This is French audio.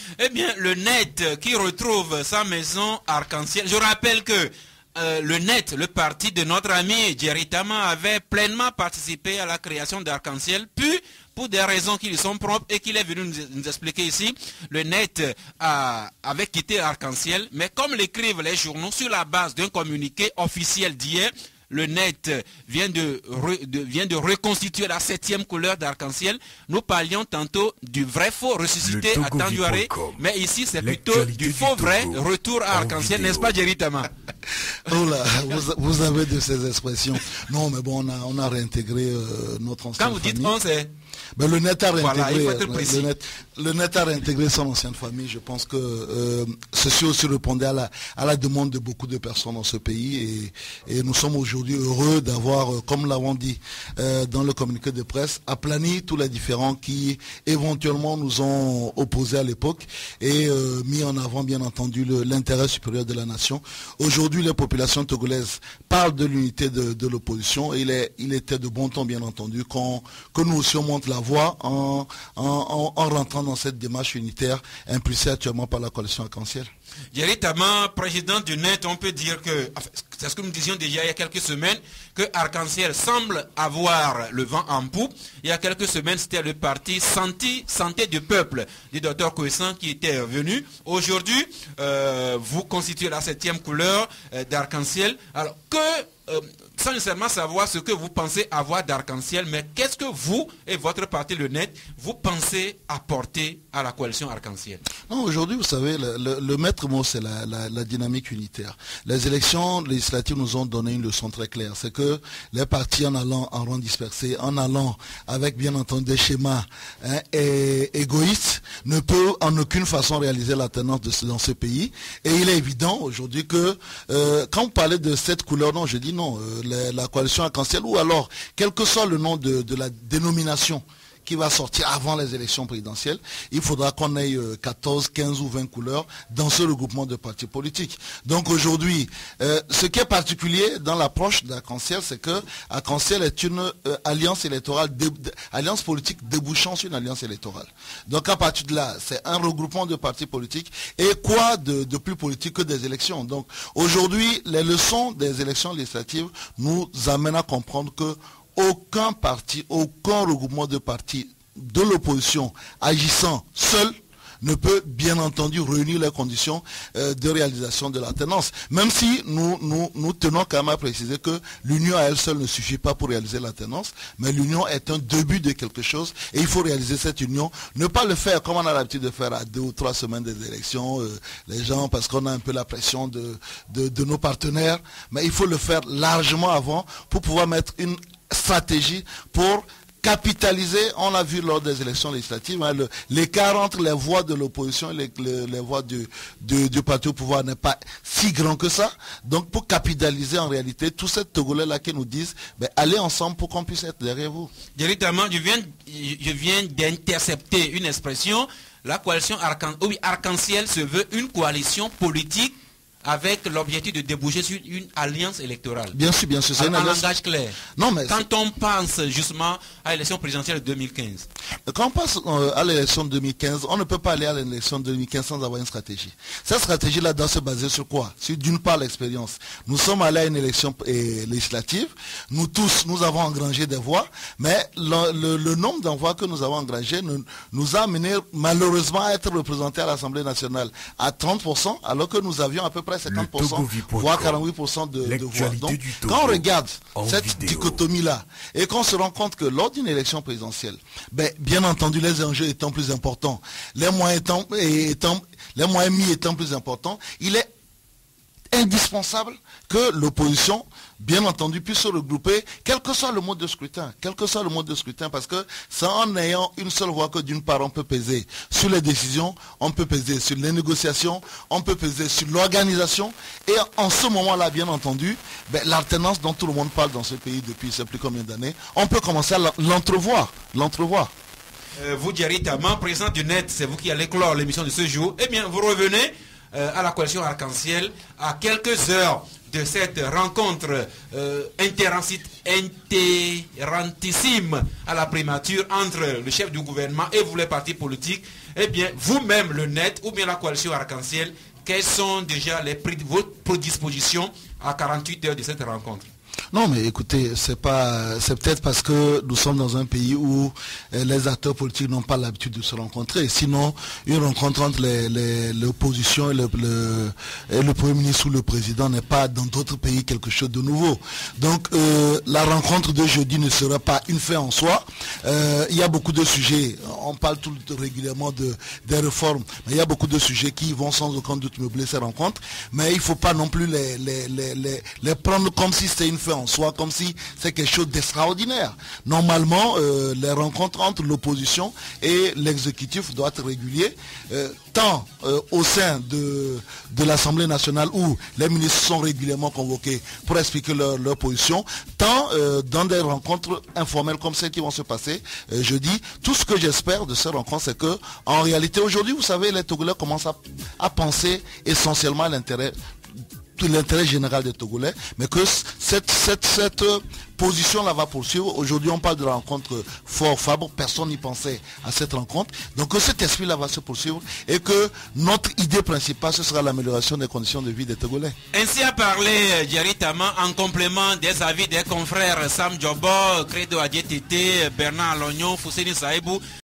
Eh bien, le net qui retrouve sa maison arc-en-ciel. Je rappelle que le net, le parti de notre ami Jerry Tama, avait pleinement participé à la création d'Arc-en-Ciel, puis pour des raisons qui lui sont propres et qu'il est venu nous expliquer ici, le net avait quitté Arc-en-Ciel, mais comme l'écrivent les journaux, sur la base d'un communiqué officiel d'hier, le net vient de reconstituer la 7e couleur d'arc-en-ciel. Nous parlions tantôt du vrai faux ressuscité à Tandiouaré, mais ici c'est plutôt du faux vrai retour à arc-en-ciel, n'est-ce pas Jerry Tama? Oh là, vous avez de ces expressions. Non mais bon, on a réintégré notre ancienne famille. Quand vous dites on, c'est... Ben, le net a réintégré, voilà, il faut être précis. Le net a réintégré son ancienne famille. Je pense que ceci aussi répondait à la demande de beaucoup de personnes dans ce pays et nous sommes aujourd'hui heureux d'avoir, comme l'avons dit dans le communiqué de presse, aplani tous les différends qui éventuellement nous ont opposés à l'époque et mis en avant bien entendu l'intérêt supérieur de la nation. Aujourd'hui, les populations togolaises parlent de l'unité de l'opposition et il était de bon temps bien entendu que nous aussi on monte la voie en rentrant dans cette démarche unitaire impulsée actuellement par la coalition Arc-en-Ciel. Jerry Tama, président du net, on peut dire que, c'est ce que nous disions déjà il y a quelques semaines, que Arc-en-Ciel semble avoir le vent en poupe. Il y a quelques semaines, c'était le parti Santé du Peuple du Dr Kouessan qui était venu. Aujourd'hui, vous constituez la 7e couleur d'Arc-en-Ciel. Alors sans nécessairement savoir ce que vous pensez avoir d'arc-en-ciel, mais qu'est-ce que vous et votre parti le net, vous pensez apporter à la coalition arc-en-ciel? Non, aujourd'hui, vous savez, le maître mot, c'est la dynamique unitaire. Les élections législatives nous ont donné une leçon très claire. C'est que les partis, en allant en rang dispersé, en allant avec, bien entendu, des schémas égoïstes, ne peut en aucune façon réaliser la tendance dans ce pays. Et il est évident aujourd'hui que, quand vous parlez de cette couleur, non, je dis non, la coalition arc-en-ciel, ou alors, quel que soit le nom de la dénomination qui va sortir avant les élections présidentielles, il faudra qu'on ait 14, 15 ou 20 couleurs dans ce regroupement de partis politiques. Donc aujourd'hui, ce qui est particulier dans l'approche d'Arc-en-Ciel, c'est que Arc-en-Ciel est une alliance électorale, alliance politique débouchant sur une alliance électorale. Donc à partir de là, c'est un regroupement de partis politiques. Et quoi de plus politique que des élections? Donc aujourd'hui, les leçons des élections législatives nous amènent à comprendre que aucun parti, aucun regroupement de partis de l'opposition agissant seul ne peut bien entendu réunir les conditions de réalisation de la tendance. Même si nous tenons quand même à préciser que l'union à elle seule ne suffit pas pour réaliser la tendance, mais l'union est un début de quelque chose et il faut réaliser cette union. Ne pas le faire comme on a l'habitude de faire à 2 ou 3 semaines des élections, les gens, parce qu'on a un peu la pression de nos partenaires, mais il faut le faire largement avant pour pouvoir mettre une stratégie pour capitaliser. On l'a vu lors des élections législatives, hein, l'écart entre les voix de l'opposition et les voix du parti au pouvoir n'est pas si grand que ça. Donc pour capitaliser en réalité, tous ces Togolais-là qui nous disent allez ensemble pour qu'on puisse être derrière vous. Directement, je viens d'intercepter une expression. La coalition Arc-en-Ciel se veut une coalition politique avec l'objectif de déboucher sur une alliance électorale. Bien sûr, bien sûr. C'est un langage clair. Non, mais quand on pense justement à l'élection présidentielle de 2015. Quand on pense à l'élection de 2015, on ne peut pas aller à l'élection de 2015 sans avoir une stratégie. Cette stratégie-là doit se baser sur quoi? Sur d'une part l'expérience. Nous sommes allés à une élection législative. Nous tous, nous avons engrangé des voix, mais le nombre d'envois que nous avons engrangés nous a amené malheureusement à être représentés à l'Assemblée nationale à 30%, alors que nous avions à peu près 50%, voire 48% de voix. Donc, quand on regarde cette dichotomie-là, et qu'on se rend compte que lors d'une élection présidentielle, bien entendu, les enjeux étant plus importants, les moyens mis étant plus importants, il est indispensable que l'opposition, bien entendu, puisse se regrouper, quel que soit le mode de scrutin, parce que c'est en ayant une seule voix que d'une part on peut peser sur les décisions, on peut peser sur les négociations, on peut peser sur l'organisation, et en ce moment-là, bien entendu, l'alternance dont tout le monde parle dans ce pays depuis je ne sais plus combien d'années, on peut commencer à l'entrevoir. Vous, Jerry Tama, président du net, c'est vous qui allez clore l'émission de ce jour. Eh bien, vous revenez à la coalition Arc-en-Ciel à quelques heures de cette rencontre interrantissime à la primature entre le chef du gouvernement et vous les partis politiques. Eh bien, vous-même, le net, ou bien la coalition Arc-en-Ciel, quelles sont déjà vos prédispositions à 48 heures de cette rencontre? Non, mais écoutez, c'est peut-être parce que nous sommes dans un pays où les acteurs politiques n'ont pas l'habitude de se rencontrer. Sinon, une rencontre entre l'opposition et le Premier ministre ou le Président n'est pas dans d'autres pays quelque chose de nouveau. Donc, la rencontre de jeudi ne sera pas une fin en soi. Il y a beaucoup de sujets. On parle régulièrement des réformes, mais il y a beaucoup de sujets qui vont sans aucun doute meubler ces rencontres. Mais il ne faut pas non plus les prendre comme si c'était une fin en soi, comme si c'est quelque chose d'extraordinaire. Normalement, les rencontres entre l'opposition et l'exécutif doivent être réguliers, tant au sein de l'Assemblée nationale où les ministres sont régulièrement convoqués pour expliquer leur position, tant dans des rencontres informelles comme celles qui vont se passer jeudi. Tout ce que j'espère de ces rencontres, c'est que en réalité, aujourd'hui, vous savez, les Togolais commencent à penser essentiellement à l'intérêt général des Togolais, mais que cette position-là va poursuivre. Aujourd'hui, on parle de la rencontre Faure-Fabre, personne n'y pensait à cette rencontre. Donc que cet esprit-là va se poursuivre et que notre idée principale, ce sera l'amélioration des conditions de vie des Togolais. Ainsi a parlé Jerry Tama en complément des avis des confrères Sam Djobo, Credo Adietete, Bernard Lognon, Fousseni Saïbou.